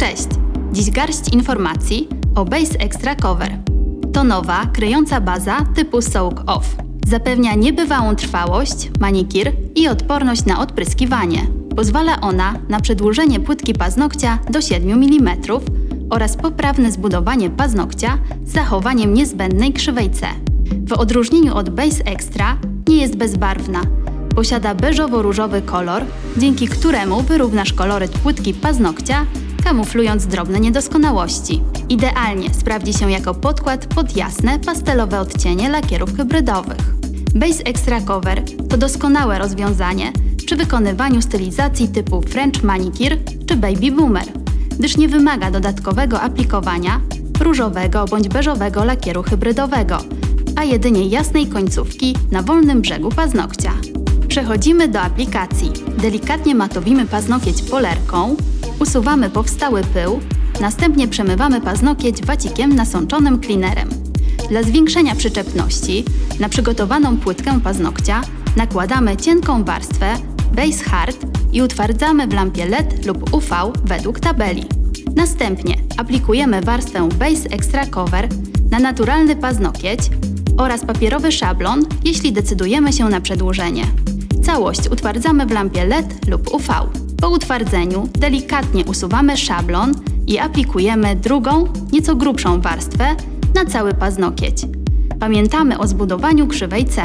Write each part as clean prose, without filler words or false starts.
Cześć! Dziś garść informacji o Base Extra Cover. To nowa, kryjąca baza typu Soak Off. Zapewnia niebywałą trwałość, manikir i odporność na odpryskiwanie. Pozwala ona na przedłużenie płytki paznokcia do 7 mm oraz poprawne zbudowanie paznokcia z zachowaniem niezbędnej krzywej C. W odróżnieniu od Base Extra nie jest bezbarwna. Posiada beżowo-różowy kolor, dzięki któremu wyrównasz koloryt płytki paznokcia, kamuflując drobne niedoskonałości. Idealnie sprawdzi się jako podkład pod jasne, pastelowe odcienie lakierów hybrydowych. Base Extra Cover to doskonałe rozwiązanie przy wykonywaniu stylizacji typu French Manicure czy Baby Boomer, gdyż nie wymaga dodatkowego aplikowania różowego bądź beżowego lakieru hybrydowego, a jedynie jasnej końcówki na wolnym brzegu paznokcia. Przechodzimy do aplikacji. Delikatnie matowimy paznokieć polerką, usuwamy powstały pył, następnie przemywamy paznokieć wacikiem nasączonym cleanerem. Dla zwiększenia przyczepności na przygotowaną płytkę paznokcia nakładamy cienką warstwę Base Hard i utwardzamy w lampie LED lub UV według tabeli. Następnie aplikujemy warstwę Base Extra Cover na naturalny paznokieć oraz papierowy szablon, jeśli decydujemy się na przedłużenie. Całość utwardzamy w lampie LED lub UV. Po utwardzeniu delikatnie usuwamy szablon i aplikujemy drugą, nieco grubszą warstwę na cały paznokieć. Pamiętamy o zbudowaniu krzywej C.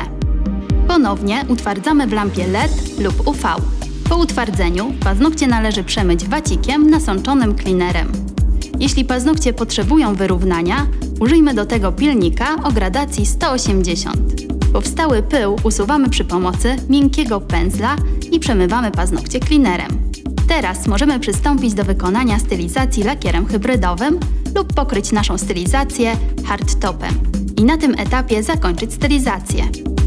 Ponownie utwardzamy w lampie LED lub UV. Po utwardzeniu paznokcie należy przemyć wacikiem nasączonym cleanerem. Jeśli paznokcie potrzebują wyrównania, użyjmy do tego pilnika o gradacji 180. Powstały pył usuwamy przy pomocy miękkiego pędzla i przemywamy paznokcie cleanerem. Teraz możemy przystąpić do wykonania stylizacji lakierem hybrydowym lub pokryć naszą stylizację hardtopem i na tym etapie zakończyć stylizację.